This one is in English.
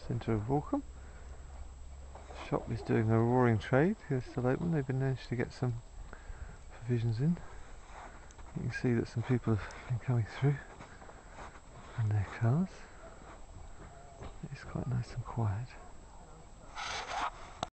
centre of Balcombe. The shop is doing a roaring trade. It's still open. They've managed to get some provisions in. You can see that some people have been coming through in their cars. It's quite nice and quiet.